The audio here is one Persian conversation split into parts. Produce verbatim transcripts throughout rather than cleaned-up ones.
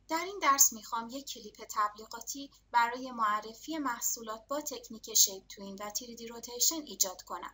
در این درس میخوام یک کلیپ تبلیغاتی برای معرفی محصولات با تکنیک شیپ توین و تری دی روتیشن ایجاد کنم.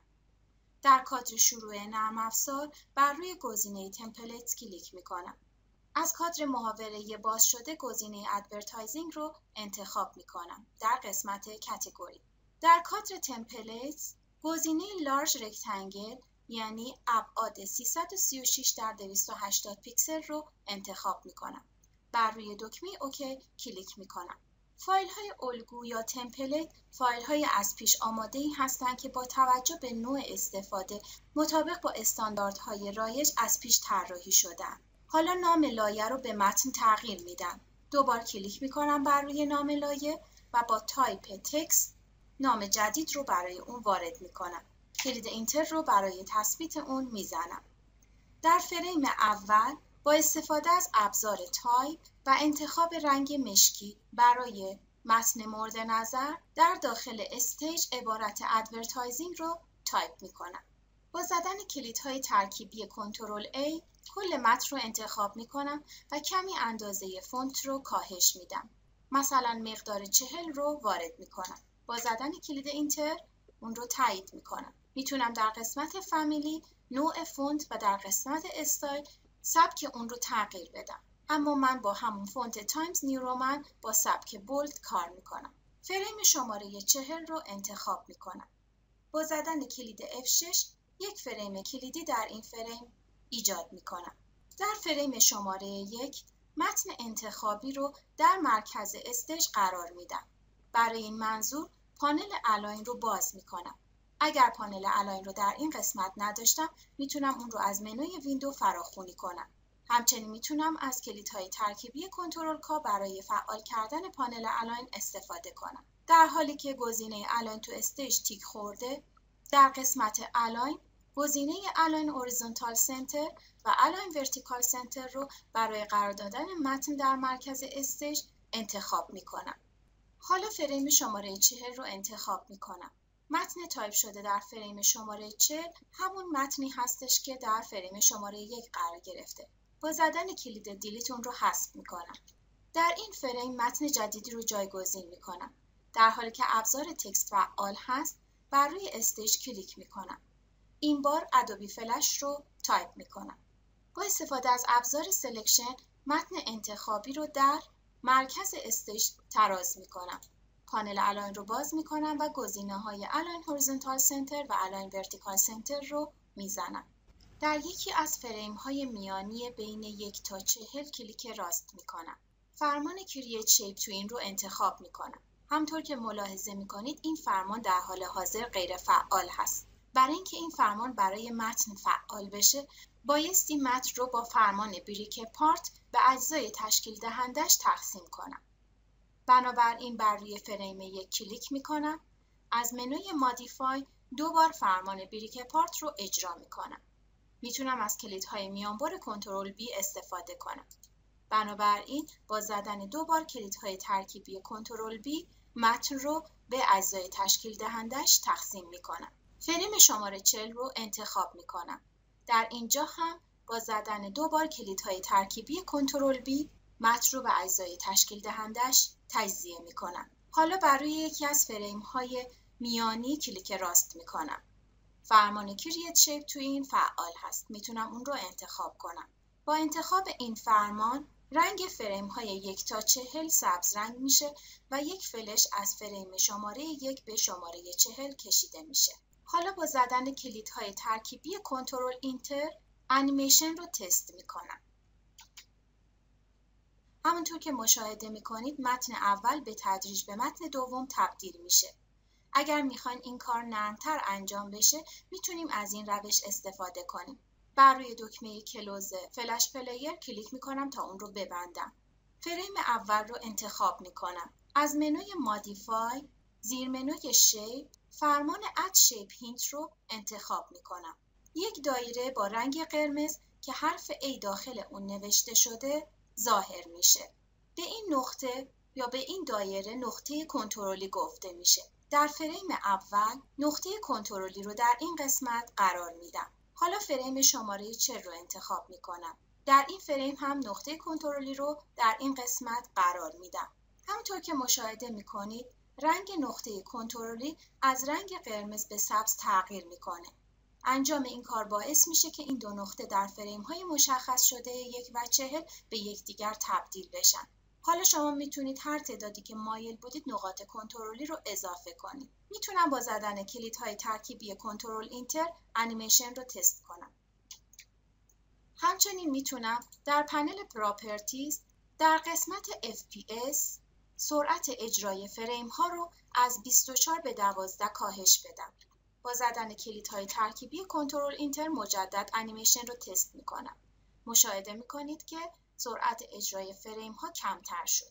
در کادر شروع نرم افزار بر روی گزینه تمپلیت کلیک میکنم. از کادر محاوره باز شده گزینه ادورتایزینگ رو انتخاب میکنم در قسمت کاتگوری. در کادر تمپلیت گزینه لارج رکتنگل یعنی ابعاد سیصد و سی و شش در دویست و هشتاد پیکسل رو انتخاب میکنم. بر روی دکمه اوکی کلیک میکنم. فایل های الگو یا تمپلیت فایل های از پیش آماده ای هستند که با توجه به نوع استفاده مطابق با استانداردهای رایج از پیش طراحی شده‌اند. حالا نام لایه رو به متن تغییر میدم. دوبار کلیک میکنم بر روی نام لایه و با تایپ تکست نام جدید رو برای اون وارد میکنم. کلید اینتر رو برای تثبیت اون میزنم. در فریم اول با استفاده از ابزار تایپ و انتخاب رنگ مشکی برای متن مورد نظر در داخل استیج عبارت ادورتایزینگ رو تایپ میکنم. با زدن کلیدهای ترکیبی کنترل A کل متن رو انتخاب میکنم و کمی اندازه فونت رو کاهش میدم. مثلا مقدار چهل رو وارد میکنم. با زدن کلید اینتر اون رو تایید میکنم. میتونم در قسمت فامیلی نوع فونت و در قسمت استایل سبک اون رو تغییر بدم. اما من با همون فونت تایمز نیو رومن با سبک بولد کار میکنم. فریم شماره چهل رو انتخاب میکنم. با زدن کلید اف شش یک فریم کلیدی در این فریم ایجاد میکنم. در فریم شماره یک متن انتخابی رو در مرکز استیج قرار میدم. برای این منظور پانل الاین رو باز میکنم. اگر پانل الاین رو در این قسمت نداشتم میتونم اون رو از منوی ویندو فراخوانی کنم. همچنین میتونم از کلیدهای ترکیبی کنترل کا برای فعال کردن پانل الاین استفاده کنم. در حالی که گزینه الاین تو استیج تیک خورده، در قسمت الاین گزینه الاین هوریزونتال سنتر و الاین ورتیکال سنتر رو برای قرار دادن متن در مرکز استیج انتخاب میکنم. حالا فریم شماره چهل رو انتخاب میکنم. متن تایپ شده در فریم شماره چهل همون متنی هستش که در فریم شماره یک قرار گرفته. با زدن کلید دیلیت اون رو حذف میکنم. در این فریم متن جدیدی رو جایگزین میکنم. در حالی که ابزار تکست فعال هست بر روی استیج کلیک میکنم. این بار ادوبی فلش رو تایپ میکنم. با استفاده از ابزار سلکشن متن انتخابی رو در مرکز استیج طراز میکنم. پانل الاین رو باز میکنم و گزینه های الاین هوریزونتال سنتر و الاین ورتیکال سنتر رو میزنم. در یکی از فریم های میانی بین یک تا چهل کلیک راست میکنم. فرمان کرییت شیپ توین رو انتخاب میکنم. همطور که ملاحظه میکنید این فرمان در حال حاضر غیر فعال هست. برای اینکه این فرمان برای متن فعال بشه بایستی متن رو با فرمان بریک پارت به اجزای تشکیل دهندش تقسیم کنم. بنابراین بر روی فریم یک کلیک میکنم. از منوی مادیفای دو بار فرمان بریک پارت رو اجرا میکنم. میتونم از کلیدهای میانبر کنترل بی استفاده کنم. بنابراین با زدن دو بار کلیدهای ترکیبی کنترل بی متن رو به اجزای تشکیل دهندش تقسیم میکنم. فریم شماره چهل رو انتخاب میکنم. در اینجا هم با زدن دو بار کلیدهای ترکیبی کنترل بی متن رو به اجزای تشکیل دهندش تجزیه میکنم. حالا بر روی یکی از فریم های میانی کلیک راست میکنم. فرمان کرییت شیپ تو این فعال هست. میتونم اون رو انتخاب کنم. با انتخاب این فرمان رنگ فریم های یک تا چهل سبز رنگ میشه و یک فلش از فریم شماره یک به شماره چهل کشیده میشه. حالا با زدن کلیدهای ترکیبی کنترل اینتر انیمیشن رو تست میکنم. همونطور که مشاهده میکنید متن اول به تدریج به متن دوم تبدیل میشه. اگر میخواین این کار نرمتر انجام بشه میتونیم از این روش استفاده کنیم. بر روی دکمه کلوز فلش پلیر کلیک میکنم تا اون رو ببندم. فریم اول رو انتخاب میکنم. از منوی مادیفای زیر منوی شیپ فرمان اد شیپ هینت رو انتخاب میکنم. یک دایره با رنگ قرمز که حرف A داخل اون نوشته شده ظاهر میشه. به این نقطه یا به این دایره نقطه کنترلی گفته میشه. در فریم اول نقطه کنترلی رو در این قسمت قرار میدم. حالا فریم شماره چهل رو انتخاب میکنم. در این فریم هم نقطه کنترلی رو در این قسمت قرار میدم. همونطور که مشاهده میکنید رنگ نقطه کنترلی از رنگ قرمز به سبز تغییر میکنه. انجام این کار باعث میشه که این دو نقطه در فریم های مشخص شده یک و چهل به یکدیگر تبدیل بشن. حالا شما میتونید هر تعدادی که مایل بودید نقاط کنترلی رو اضافه کنید. میتونم با زدن کلیدهای ترکیبی کنترل اینتر انیمیشن رو تست کنم. همچنین میتونم در پنل پراپرتیز در قسمت اف پی اس سرعت اجرای فریم ها رو از بیست و چهار به دوازده کاهش بدم. با زدن کلیدهای ترکیبی کنترل اینتر مجدد انیمیشن رو تست میکنم. مشاهده میکنید که سرعت اجرای فریم ها کمتر شد.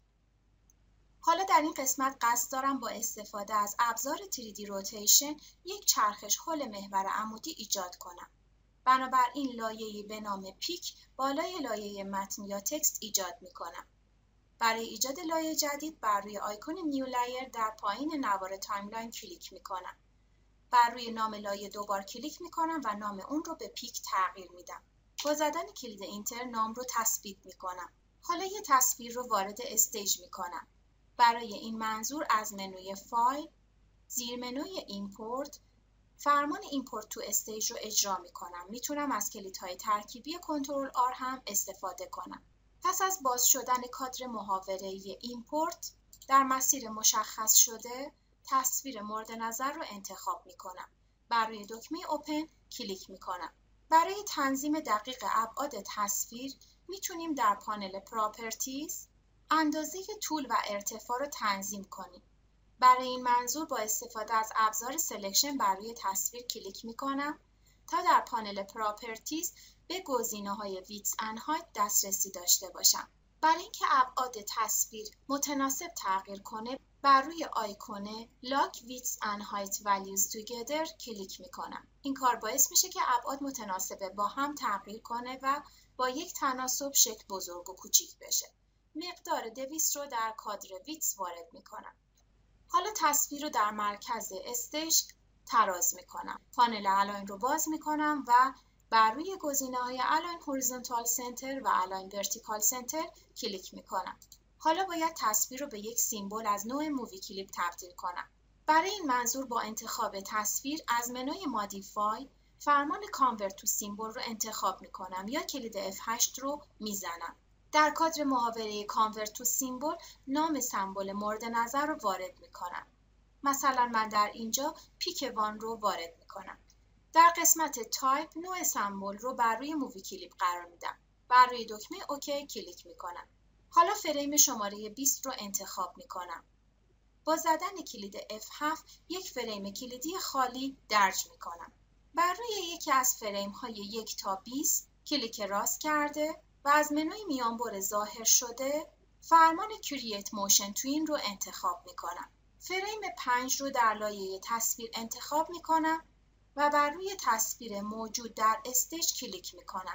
حالا در این قسمت قصد دارم با استفاده از ابزار تری دی روتیشن یک چرخش حول محور عمودی ایجاد کنم. بنابراین لایه‌ای به نام پیک بالای لایه متن یا تکست ایجاد میکنم. برای ایجاد لایه جدید بر روی آیکون نیو لایر در پایین نوار تایملاین کلیک میکنم. بر روی نام لایه دوبار کلیک میکنم و نام اون رو به پیک تغییر میدم. با زدن کلید اینتر نام رو تثبیت میکنم. حالا یه تصویر رو وارد استیج میکنم. برای این منظور از منوی فایل، زیر منوی ایمپورت، فرمان ایمپورت تو استیج رو اجرا میکنم. میتونم از کلیدهای ترکیبی کنترل آر هم استفاده کنم. پس از باز شدن کادر محاوره ایمپورت در مسیر مشخص شده تصویر مورد نظر رو انتخاب میکنم. بر روی دکمه اوپن کلیک میکنم. برای تنظیم دقیق ابعاد تصویر میتونیم در پانل پراپرتیز اندازه طول و ارتفاع رو تنظیم کنیم. برای این منظور با استفاده از ابزار سلکشن بر روی تصویر کلیک میکنم تا در پانل پراپرتیز به گزینه‌های ویدث اند هایت دسترسی داشته باشم. برای اینکه ابعاد تصویر متناسب تغییر کنه بر روی آیکون Lock Width and Height Values Together کلیک میکنم. این کار باعث میشه که ابعاد متناسب با هم تغییر کنه و با یک تناسب شکل بزرگ و کوچیک بشه. مقدار دویست رو در کادر ویدث وارد میکنم. حالا تصویر رو در مرکز استیج تراز میکنم. پانل الاین رو باز میکنم و بر روی گزینه‌های الاین هوریزونتال سنتر و الاین ورتیکال سنتر کلیک میکنم. حالا باید تصویر رو به یک سیمبل از نوع مووی کلیپ تبدیل کنم. برای این منظور با انتخاب تصویر از منوی مادیفای فرمان کانورت تو سیمبل رو انتخاب میکنم یا کلید اف هشت رو میزنم. در کادر محاوره کانورت تو سیمبل نام سمبل مورد نظر رو وارد میکنم. مثلا من در اینجا پیک وان رو وارد میکنم. در قسمت تایپ نوع سمبل رو بر روی مووی کلیپ قرار میدم. بر روی دکمه اوکی کلیک میکنم. حالا فریم شماره بیست رو انتخاب میکنم. با زدن کلید اف هفت یک فریم کلیدی خالی درج میکنم. بر روی یکی از فریم های یک تا بیست کلیک راست کرده و از منوی میانبر ظاهر شده فرمان کرییت موشن توین رو انتخاب میکنم. فریم پنج رو در لایه تصویر انتخاب میکنم و بر روی تصویر موجود در استیج کلیک میکنم.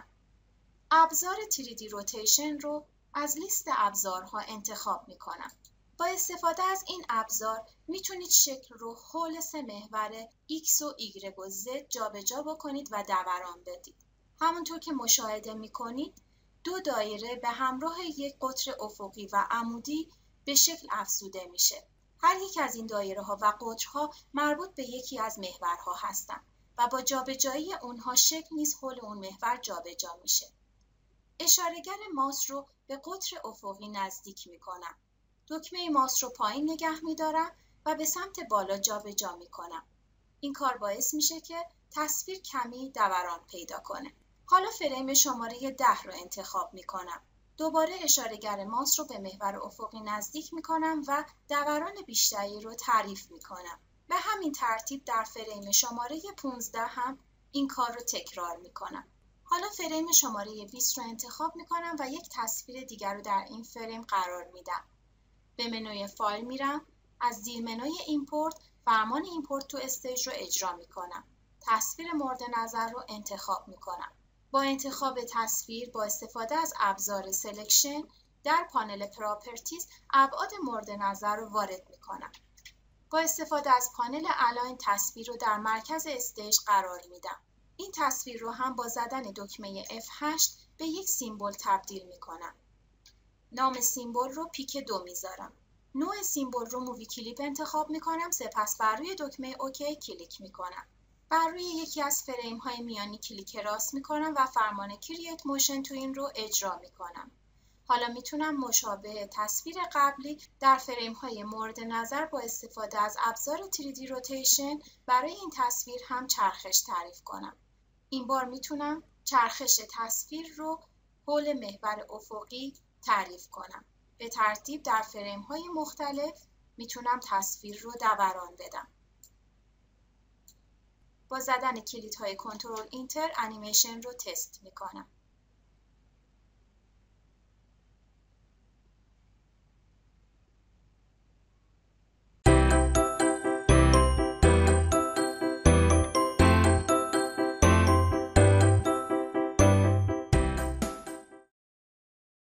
ابزار تری دی روتیشن رو از لیست ابزارها انتخاب میکنم. با استفاده از این ابزار میتونید شکل رو حول سه محور X و Y و Z جابجا بکنید و دوران بدید. همونطور که مشاهده میکنید دو دایره به همراه یک قطر افقی و عمودی به شکل افزوده میشه. هر یک از این دایره ها و قطرها مربوط به یکی از محورها هستند و با جابجایی اونها شکل نیز حول اون محور جابجا میشه. اشارهگر ماوس رو به قطر افقی نزدیک میکنم. دکمه ماوس رو پایین نگه میدارم و به سمت بالا جابجا میکنم. این کار باعث میشه که تصویر کمی دوران پیدا کنه. حالا فریم شماره ده رو انتخاب میکنم. دوباره اشارهگر ماوس رو به محور افقی نزدیک میکنم و دوران بیشتری رو تعریف میکنم. به همین ترتیب در فریم شماره پانزده هم این کار رو تکرار میکنم. حالا فریم شماره بیست رو انتخاب میکنم و یک تصویر دیگر رو در این فریم قرار میدم. به منوی فایل میرم، از زیر منوی ایمپورت فرمان ایمپورت تو استیج رو اجرا میکنم. تصویر مورد نظر رو انتخاب میکنم. با انتخاب تصویر با استفاده از ابزار سلکشن در پانل پراپرتیز ابعاد مورد نظر رو وارد میکنم. با استفاده از پانل الاین تصویر رو در مرکز استیج قرار میدم. این تصویر رو هم با زدن دکمه اف هشت به یک سیمبل تبدیل میکنم. نام سیمبل رو پیک دو میذارم. نوع سیمبل رو مووی کلیپ انتخاب میکنم، سپس بر روی دکمه اوکی کلیک میکنم. بر روی یکی از فریم های میانی کلیک راست میکنم و فرمان کرییت موشن تو این رو اجرا میکنم. حالا میتونم مشابه تصویر قبلی در فریم های مورد نظر با استفاده از ابزار تری دی روتیشن برای این تصویر هم چرخش تعریف کنم. این بار میتونم چرخش تصویر رو حول محور افقی تعریف کنم. به ترتیب در فریم های مختلف میتونم تصویر رو دوران بدم. با زدن کلیدهای کنترل اینتر انیمیشن رو تست میکنم.